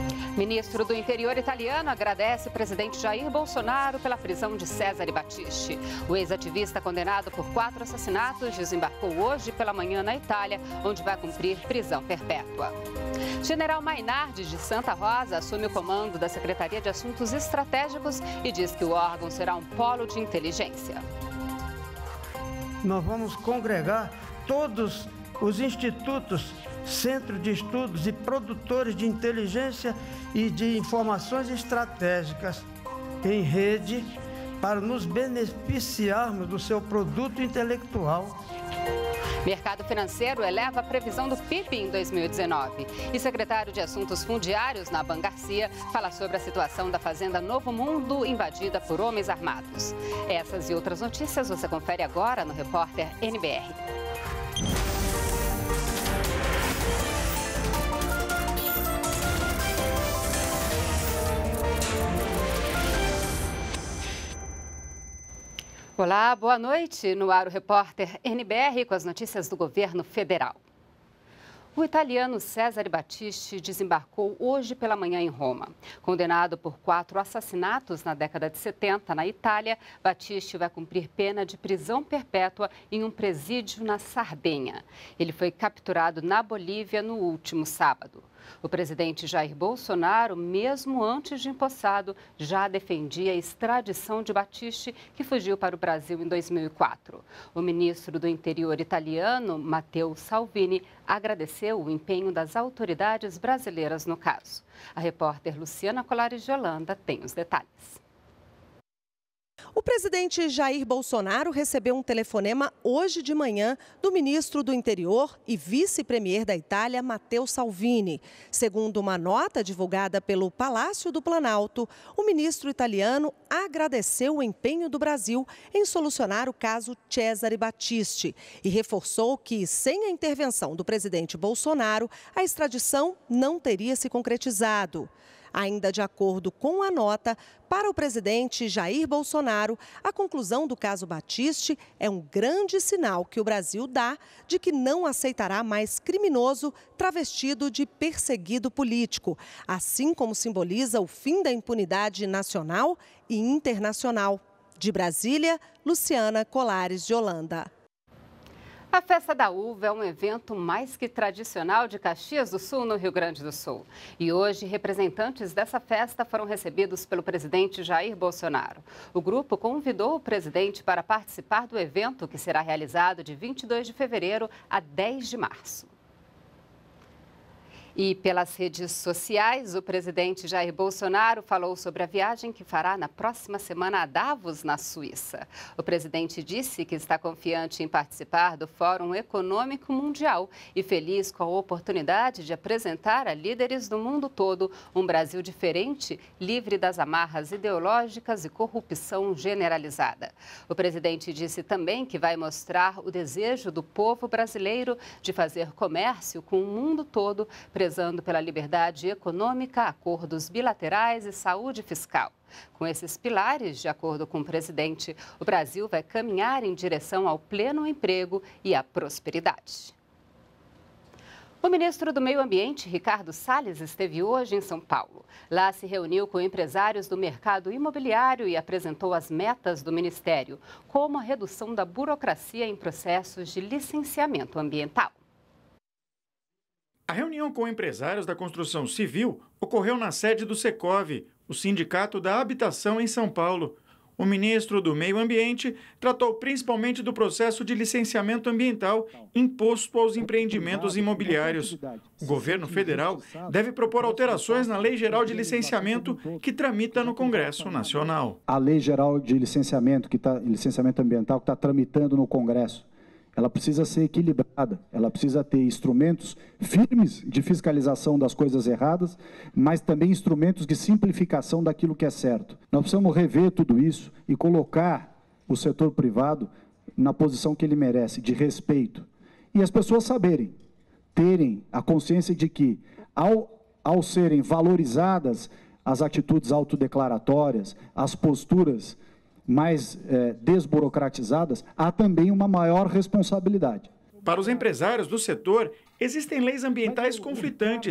Ministro do Interior italiano agradece o presidente Jair Bolsonaro pela prisão de Cesare Battisti. O ex-ativista condenado por 4 assassinatos desembarcou hoje pela manhã na Itália, onde vai cumprir prisão perpétua. General Mainardi, de Santa Rosa, assume o comando da Secretaria de Assuntos Estratégicos e diz que o órgão será um polo de inteligência. Nós vamos congregar todos os institutos, centros de estudos e produtores de inteligência e de informações estratégicas em rede para nos beneficiarmos do seu produto intelectual. Mercado financeiro eleva a previsão do PIB em 2019. E secretário de Assuntos Fundiários, Naban Garcia, fala sobre a situação da Fazenda Novo Mundo invadida por homens armados. Essas e outras notícias você confere agora no Repórter NBR. Olá, boa noite. No ar o Repórter NBR com as notícias do governo federal. O italiano Cesare Battisti desembarcou hoje pela manhã em Roma. Condenado por 4 assassinatos na década de 70 na Itália, Battisti vai cumprir pena de prisão perpétua em um presídio na Sardenha. Ele foi capturado na Bolívia no último sábado. O presidente Jair Bolsonaro, mesmo antes de empossado, já defendia a extradição de Battisti, que fugiu para o Brasil em 2004. O ministro do Interior italiano, Matteo Salvini, agradeceu o empenho das autoridades brasileiras no caso. A repórter Luciana Colares de Holanda tem os detalhes. O presidente Jair Bolsonaro recebeu um telefonema hoje de manhã do ministro do Interior e vice-premier da Itália, Matteo Salvini. Segundo uma nota divulgada pelo Palácio do Planalto, o ministro italiano agradeceu o empenho do Brasil em solucionar o caso Cesare Battisti e reforçou que, sem a intervenção do presidente Bolsonaro, a extradição não teria se concretizado. Ainda de acordo com a nota, para o presidente Jair Bolsonaro, a conclusão do caso Battisti é um grande sinal que o Brasil dá de que não aceitará mais criminoso travestido de perseguido político, assim como simboliza o fim da impunidade nacional e internacional. De Brasília, Luciana Colares de Holanda. A Festa da Uva é um evento mais que tradicional de Caxias do Sul, no Rio Grande do Sul. E hoje, representantes dessa festa foram recebidos pelo presidente Jair Bolsonaro. O grupo convidou o presidente para participar do evento, que será realizado de 22 de fevereiro a 10 de março. E pelas redes sociais, o presidente Jair Bolsonaro falou sobre a viagem que fará na próxima semana a Davos, na Suíça. O presidente disse que está confiante em participar do Fórum Econômico Mundial e feliz com a oportunidade de apresentar a líderes do mundo todo um Brasil diferente, livre das amarras ideológicas e corrupção generalizada. O presidente disse também que vai mostrar o desejo do povo brasileiro de fazer comércio com o mundo todo, prezando pela liberdade econômica, acordos bilaterais e saúde fiscal. Com esses pilares, de acordo com o presidente, o Brasil vai caminhar em direção ao pleno emprego e à prosperidade. O ministro do Meio Ambiente, Ricardo Salles, esteve hoje em São Paulo. Lá se reuniu com empresários do mercado imobiliário e apresentou as metas do ministério, como a redução da burocracia em processos de licenciamento ambiental. A reunião com empresários da construção civil ocorreu na sede do Secov, o Sindicato da Habitação em São Paulo. O ministro do Meio Ambiente tratou principalmente do processo de licenciamento ambiental imposto aos empreendimentos imobiliários. O governo federal deve propor alterações na Lei Geral de Licenciamento que tramita no Congresso Nacional. A Lei Geral de Licenciamento Ambiental que está tramitando no Congresso, ela precisa ser equilibrada, ela precisa ter instrumentos firmes de fiscalização das coisas erradas, mas também instrumentos de simplificação daquilo que é certo. Nós precisamos rever tudo isso e colocar o setor privado na posição que ele merece, de respeito. E as pessoas saberem, terem a consciência de que, ao serem valorizadas as atitudes autodeclaratórias, as posturas mais desburocratizadas, há também uma maior responsabilidade. Para os empresários do setor, existem leis ambientais conflitantes.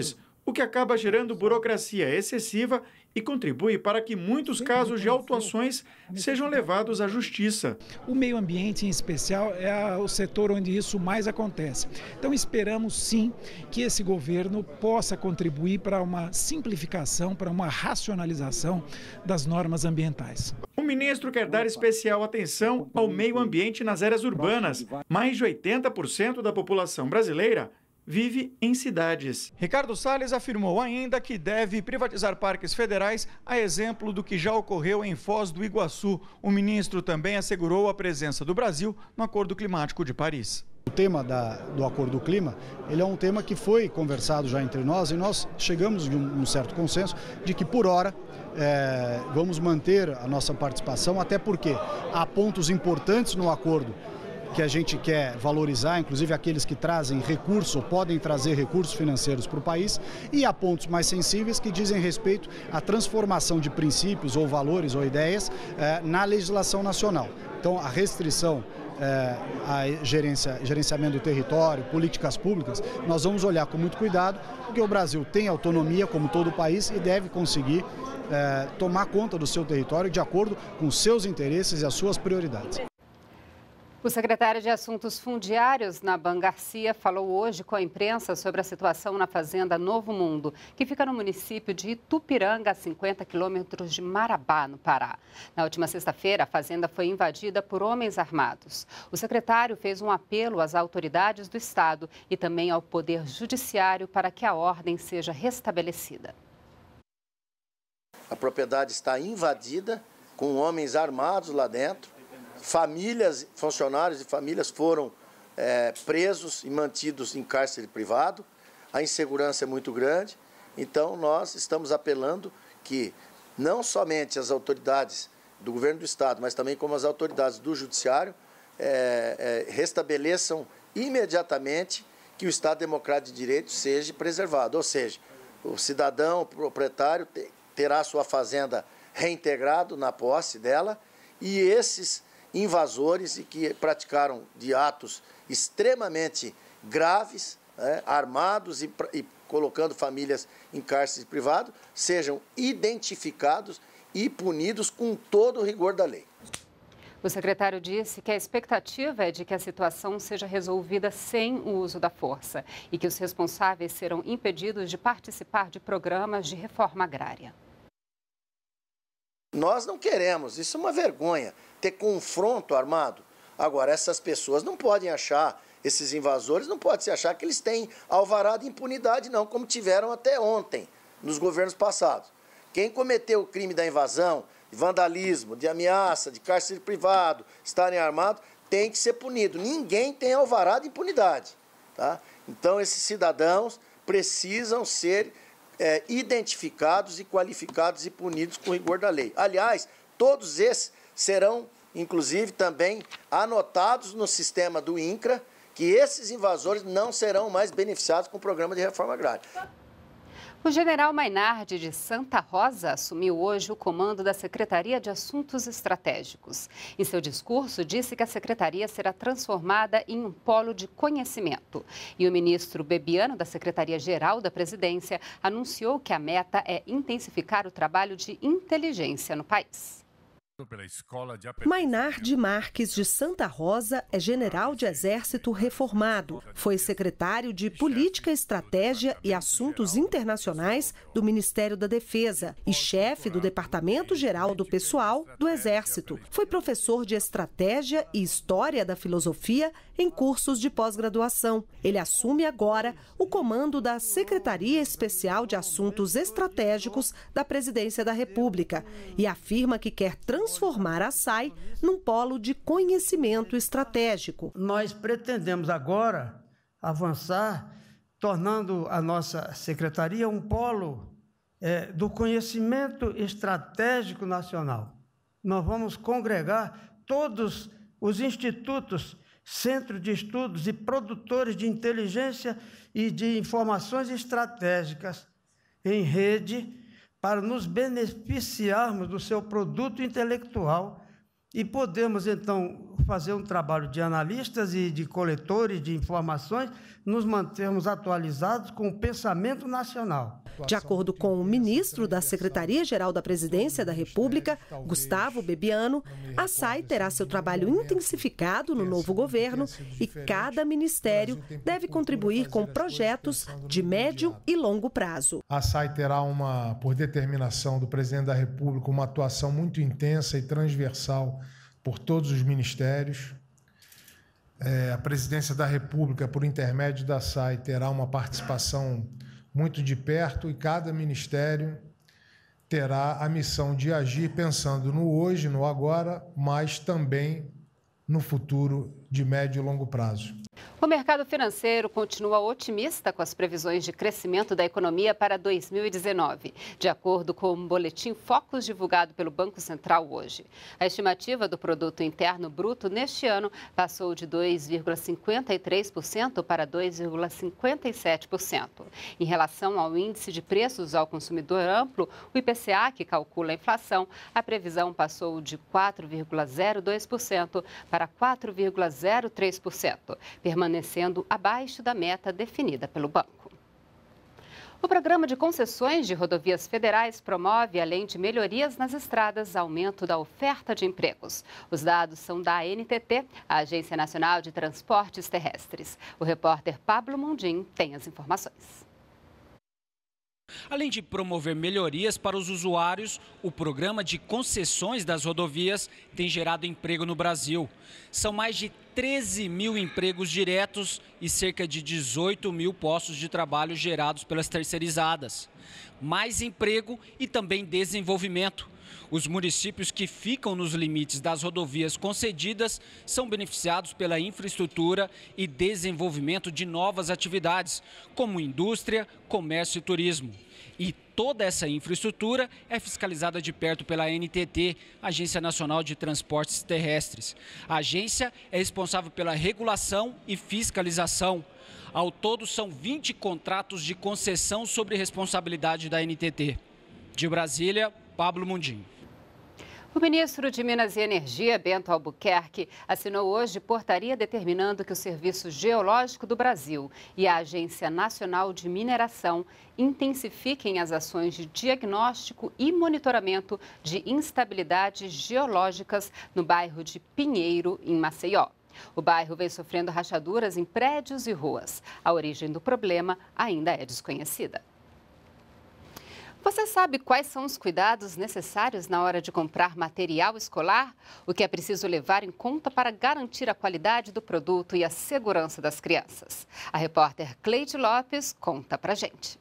o que acaba gerando burocracia excessiva e contribui para que muitos casos de autuações sejam levados à justiça. O meio ambiente, em especial, é o setor onde isso mais acontece. Então, esperamos, sim, que esse governo possa contribuir para uma simplificação, para uma racionalização das normas ambientais. O ministro quer dar especial atenção ao meio ambiente nas áreas urbanas. Mais de 80% da população brasileira vive em cidades. Ricardo Salles afirmou ainda que deve privatizar parques federais, a exemplo do que já ocorreu em Foz do Iguaçu. O ministro também assegurou a presença do Brasil no Acordo Climático de Paris. O tema do Acordo do Clima, ele é um tema que foi conversado já entre nós e nós chegamos a um certo consenso de que, por hora, vamos manter a nossa participação, até porque há pontos importantes no acordo que a gente quer valorizar, inclusive aqueles que trazem recursos ou podem trazer recursos financeiros para o país, e há pontos mais sensíveis que dizem respeito à transformação de princípios ou valores ou ideias na legislação nacional. Então, a restrição a gerenciamento do território, políticas públicas, nós vamos olhar com muito cuidado, porque o Brasil tem autonomia, como todo o país, e deve conseguir tomar conta do seu território de acordo com os seus interesses e as suas prioridades. O secretário de Assuntos Fundiários, Naban Garcia, falou hoje com a imprensa sobre a situação na fazenda Novo Mundo, que fica no município de Itupiranga, a 50 quilômetros de Marabá, no Pará. Na última sexta-feira, a fazenda foi invadida por homens armados. O secretário fez um apelo às autoridades do Estado e também ao Poder Judiciário para que a ordem seja restabelecida. A propriedade está invadida, com homens armados lá dentro. Famílias, funcionários e famílias foram presos e mantidos em cárcere privado. A insegurança é muito grande. Então, nós estamos apelando que não somente as autoridades do governo do Estado, mas também como as autoridades do Judiciário restabeleçam imediatamente que o Estado Democrático de Direito seja preservado. Ou seja, o cidadão, o proprietário, terá sua fazenda reintegrado na posse dela e esses invasores e que praticaram de atos extremamente graves, armados e colocando famílias em cárcere privado, sejam identificados e punidos com todo o rigor da lei. O secretário disse que a expectativa é de que a situação seja resolvida sem o uso da força e que os responsáveis serão impedidos de participar de programas de reforma agrária. Nós não queremos, isso é uma vergonha, ter confronto armado. Agora, essas pessoas não podem achar, esses invasores não podem se achar que eles têm alvará de impunidade não, como tiveram até ontem, nos governos passados. Quem cometeu o crime da invasão, de vandalismo, de ameaça, de cárcere privado, estarem armados, tem que ser punido. Ninguém tem alvará de impunidade. Tá? Então, esses cidadãos precisam ser identificados e qualificados e punidos com rigor da lei. Aliás, todos esses serão, inclusive, também anotados no sistema do INCRA, que esses invasores não serão mais beneficiados com o programa de reforma agrária. O general Maynard de Santa Rosa assumiu hoje o comando da Secretaria de Assuntos Estratégicos. Em seu discurso, disse que a secretaria será transformada em um polo de conhecimento. E o ministro Bebiano, da Secretaria-Geral da Presidência, anunciou que a meta é intensificar o trabalho de inteligência no país. Maynard Marques de Santa Rosa é general de exército reformado. Foi secretário de Política, Estratégia e Assuntos Internacionais do Ministério da Defesa e chefe do Departamento Geral do Pessoal do Exército. Foi professor de Estratégia e História da Filosofia em cursos de pós-graduação. Ele assume agora o comando da Secretaria Especial de Assuntos Estratégicos da Presidência da República e afirma que quer transformar a SAI num polo de conhecimento estratégico. Nós pretendemos agora avançar, tornando a nossa secretaria um polo do conhecimento estratégico nacional. Nós vamos congregar todos os institutos, centros de estudos e produtores de inteligência e de informações estratégicas em rede para nos beneficiarmos do seu produto intelectual e podemos, então, fazer um trabalho de analistas e de coletores de informações, nos mantermos atualizados com o pensamento nacional. De acordo com o ministro da Secretaria-Geral da Presidência da República, Gustavo Bebiano, a SAI terá seu trabalho intensificado no novo governo e cada ministério deve contribuir com projetos de médio e longo prazo. A SAI terá, por determinação do presidente da República, uma atuação muito intensa e transversal por todos os ministérios. A Presidência da República, por intermédio da SAI, terá uma participação muito de perto e cada ministério terá a missão de agir pensando no hoje, no agora, mas também no futuro de médio e longo prazo. O mercado financeiro continua otimista com as previsões de crescimento da economia para 2019, de acordo com o boletim Focus divulgado pelo Banco Central hoje. A estimativa do Produto Interno Bruto neste ano passou de 2,53% para 2,57%. Em relação ao índice de preços ao consumidor amplo, o IPCA, que calcula a inflação, a previsão passou de 4,02% para 4,03%, permanecendo abaixo da meta definida pelo banco. O programa de concessões de rodovias federais promove, além de melhorias nas estradas, aumento da oferta de empregos. Os dados são da ANTT, a Agência Nacional de Transportes Terrestres. O repórter Pablo Mundim tem as informações. Além de promover melhorias para os usuários, o programa de concessões das rodovias tem gerado emprego no Brasil. São mais de 13 mil empregos diretos e cerca de 18 mil postos de trabalho gerados pelas terceirizadas. Mais emprego e também desenvolvimento. Os municípios que ficam nos limites das rodovias concedidas são beneficiados pela infraestrutura e desenvolvimento de novas atividades, como indústria, comércio e turismo. E toda essa infraestrutura é fiscalizada de perto pela ANTT, Agência Nacional de Transportes Terrestres. A agência é responsável pela regulação e fiscalização. Ao todo, são 20 contratos de concessão sobre responsabilidade da ANTT. De Brasília, Pablo Mundim. O ministro de Minas e Energia, Bento Albuquerque, assinou hoje portaria determinando que o Serviço Geológico do Brasil e a Agência Nacional de Mineração intensifiquem as ações de diagnóstico e monitoramento de instabilidades geológicas no bairro de Pinheiro, em Maceió. O bairro vem sofrendo rachaduras em prédios e ruas. A origem do problema ainda é desconhecida. Você sabe quais são os cuidados necessários na hora de comprar material escolar? O que é preciso levar em conta para garantir a qualidade do produto e a segurança das crianças? A repórter Cleide Lopes conta pra gente.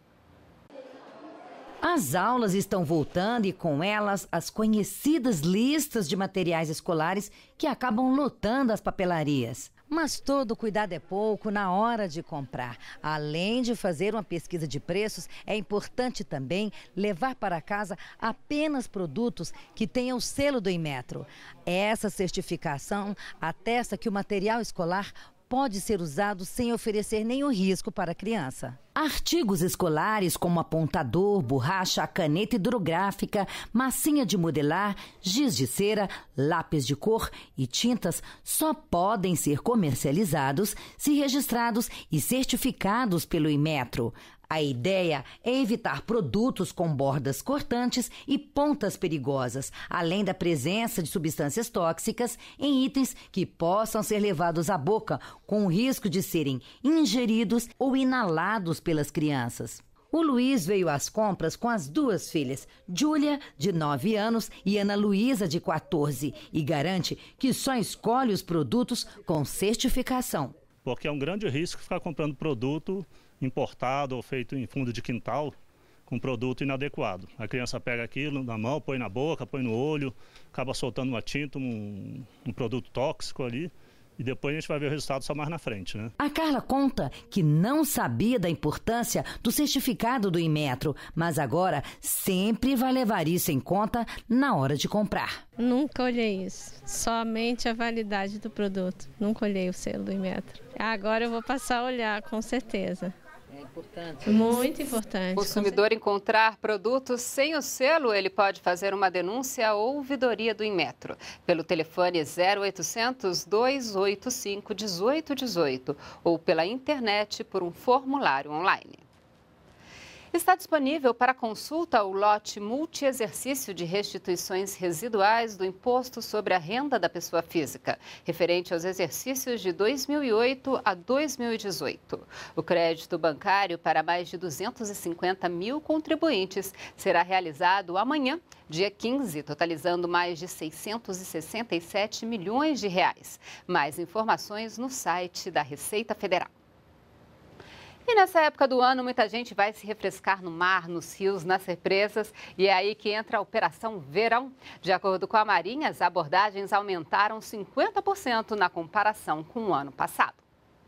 As aulas estão voltando e com elas as conhecidas listas de materiais escolares que acabam lotando as papelarias. Mas todo cuidado é pouco na hora de comprar. Além de fazer uma pesquisa de preços, é importante também levar para casa apenas produtos que tenham o selo do Inmetro. Essa certificação atesta que o material escolar pode ser usado sem oferecer nenhum risco para a criança. Artigos escolares como apontador, borracha, caneta hidrográfica, massinha de modelar, giz de cera, lápis de cor e tintas só podem ser comercializados se registrados e certificados pelo Inmetro. A ideia é evitar produtos com bordas cortantes e pontas perigosas, além da presença de substâncias tóxicas em itens que possam ser levados à boca, com o risco de serem ingeridos ou inalados pelas crianças. O Luiz veio às compras com as duas filhas, Júlia, de 9 anos, e Ana Luísa, de 14, e garante que só escolhe os produtos com certificação. Porque é um grande risco ficar comprando produto importado ou feito em fundo de quintal com produto inadequado. A criança pega aquilo na mão, põe na boca, põe no olho, acaba soltando uma tinta, um produto tóxico ali. E depois a gente vai ver o resultado só mais na frente, né? A Carla conta que não sabia da importância do certificado do Inmetro, mas agora sempre vai levar isso em conta na hora de comprar. Nunca olhei isso, somente a validade do produto. Nunca olhei o selo do Inmetro. Agora eu vou passar a olhar, com certeza. importante. Muito importante. O consumidor encontrar produtos sem o selo, ele pode fazer uma denúncia à ouvidoria do Inmetro pelo telefone 0800 285 1818 ou pela internet por um formulário online. Está disponível para consulta o lote multi-exercício de restituições residuais do Imposto sobre a Renda da Pessoa Física, referente aos exercícios de 2008 a 2018. O crédito bancário para mais de 250 mil contribuintes será realizado amanhã, dia 15, totalizando mais de 667 milhões de reais. Mais informações no site da Receita Federal. E nessa época do ano, muita gente vai se refrescar no mar, nos rios, nas represas. E é aí que entra a Operação Verão. De acordo com a Marinha, as abordagens aumentaram 50% na comparação com o ano passado.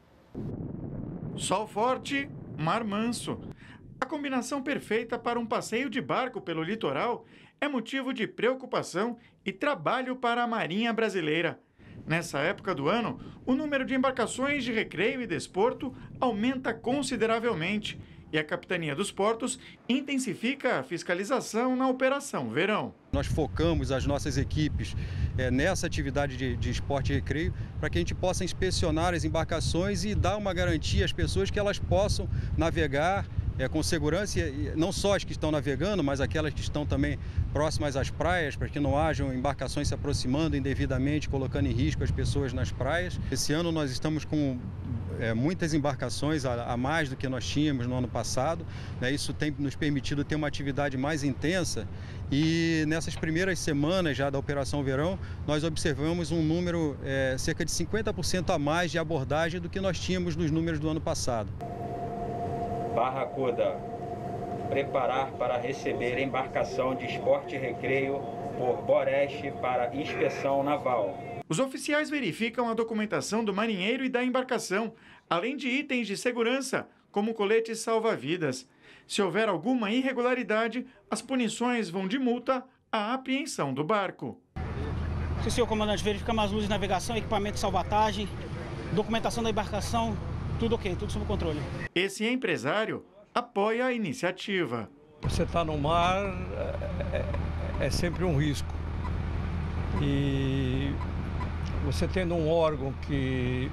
Sol forte, mar manso. A combinação perfeita para um passeio de barco pelo litoral é motivo de preocupação e trabalho para a Marinha Brasileira. Nessa época do ano, o número de embarcações de recreio e desporto aumenta consideravelmente e a Capitania dos Portos intensifica a fiscalização na Operação Verão. Nós focamos as nossas equipes nessa atividade de esporte e recreio para que a gente possa inspecionar as embarcações e dar uma garantia às pessoas que elas possam navegar com segurança, não só as que estão navegando, mas aquelas que estão também próximas às praias, para que não hajam embarcações se aproximando indevidamente, colocando em risco as pessoas nas praias. Esse ano nós estamos com muitas embarcações a mais do que nós tínhamos no ano passado. Isso tem nos permitido ter uma atividade mais intensa e nessas primeiras semanas já da Operação Verão, nós observamos um número cerca de 50% a mais de abordagem do que nós tínhamos nos números do ano passado. Barracuda, preparar para receber embarcação de esporte e recreio por Boreste para inspeção naval. Os oficiais verificam a documentação do marinheiro e da embarcação, além de itens de segurança, como coletes salva-vidas. Se houver alguma irregularidade, as punições vão de multa à apreensão do barco. Se o senhor comandante verificar as luzes de navegação, equipamento de salvatagem, documentação da embarcação, tudo ok, tudo sob controle. Esse empresário apoia a iniciativa. Você está no mar, é sempre um risco. E você tendo um órgão que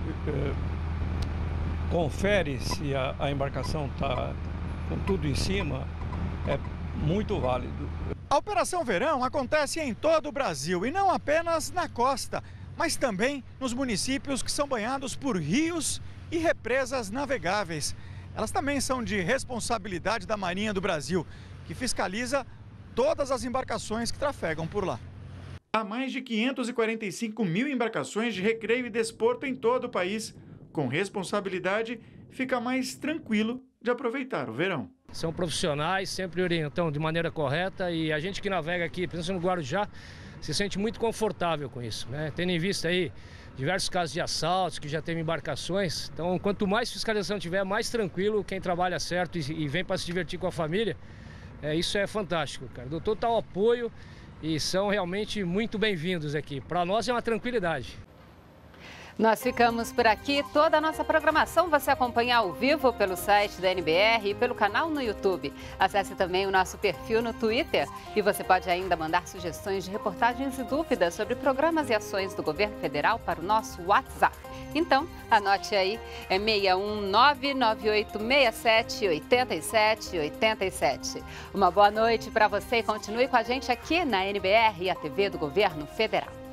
confere se a embarcação está com tudo em cima, é muito válido. A Operação Verão acontece em todo o Brasil e não apenas na costa, mas também nos municípios que são banhados por rios e represas navegáveis. Elas também são de responsabilidade da Marinha do Brasil, que fiscaliza todas as embarcações que trafegam por lá. Há mais de 545 mil embarcações de recreio e desporto em todo o país. Com responsabilidade, fica mais tranquilo de aproveitar o verão. São profissionais, sempre orientam de maneira correta e a gente que navega aqui, principalmente no Guarujá, se sente muito confortável com isso, né? Tendo em vista aí diversos casos de assaltos, que já teve embarcações. Então, quanto mais fiscalização tiver, mais tranquilo quem trabalha certo e vem para se divertir com a família. Isso é fantástico, cara. Dou total apoio e são realmente muito bem-vindos aqui. Para nós é uma tranquilidade. Nós ficamos por aqui. Toda a nossa programação você acompanha ao vivo pelo site da NBR e pelo canal no YouTube. Acesse também o nosso perfil no Twitter e você pode ainda mandar sugestões de reportagens e dúvidas sobre programas e ações do governo federal para o nosso WhatsApp. Então, anote aí, é 61998678787. Uma boa noite para você e continue com a gente aqui na NBR e a TV do Governo Federal.